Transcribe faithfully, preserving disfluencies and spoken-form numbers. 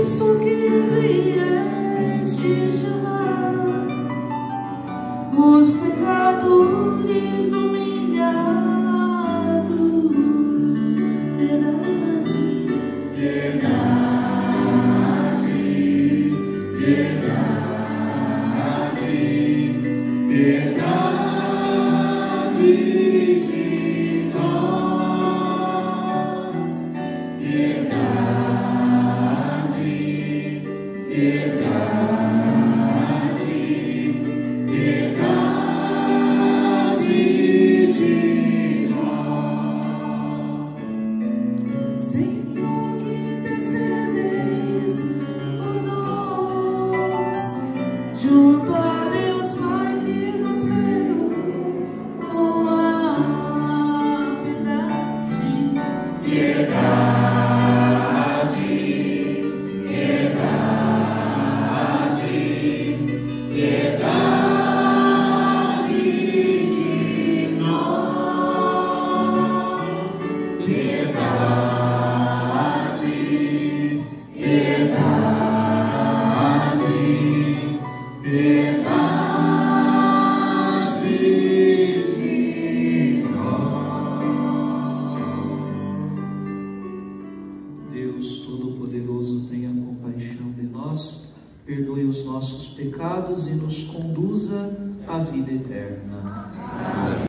isso que vieste chamar os pecadores humilhados. Piedade, piedade, piedade, piedade de nós. Piedade, piedade, piedade de nós. Senhor, que intercedeis por nós, junto a Deus Pai que nos perdoa. Piedade, piedade, piedade, piedade de nós. Piedade, piedade, piedade de nós. Deus Todo-Poderoso, tenha compaixão de nós, perdoe os nossos pecados e nos conduza à vida eterna.